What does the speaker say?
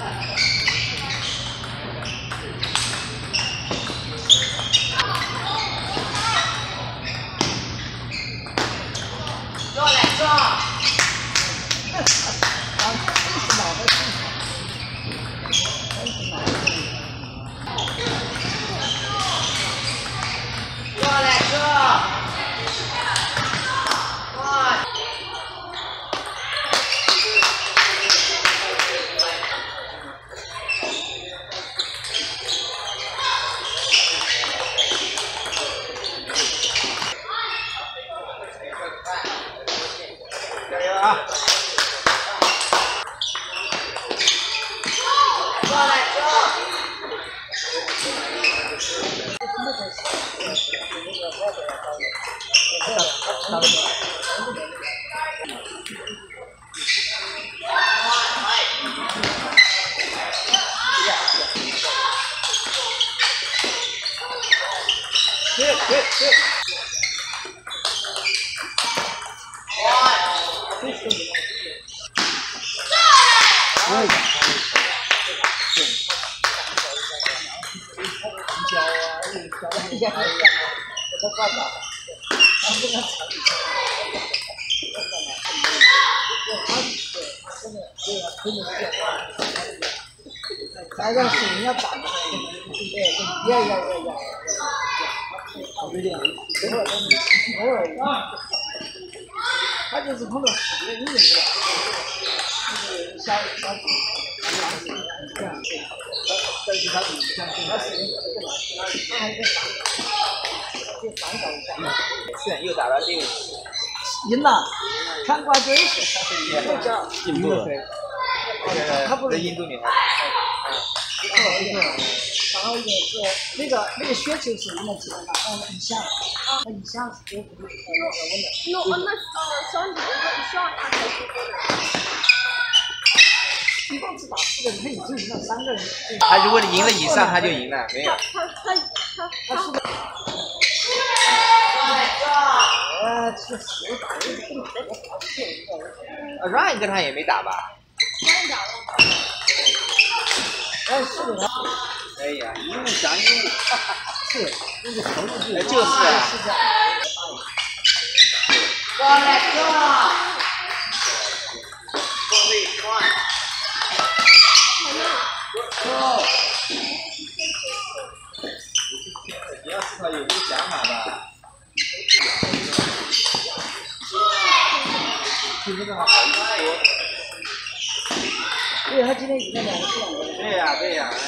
还让水要打的，要，有点，偶尔，他就是碰到死的，你也不知道，就是小子，这样，但是他比像他死人他还在反搞一下， 是又打到第五， 赢了，看瓜真是，又叫印度的， 他不是印度女孩。 然后也是那个削球是赢了几分吧？一下，他一下子就不是那小女的一上他才是一共只打4个人，他已经赢了3个人。 他如果你赢了以上，他就赢了，没有。 他是的。这谁打的这么好 ？Ryan 跟他也没打吧？ 是的。 哎呀，一目降一目， 是，那个投入就就是啊。 是这样。 过来哥。 你要至少有个想法吧。听不到好意思说。 对，他今天赢了2个。 对呀。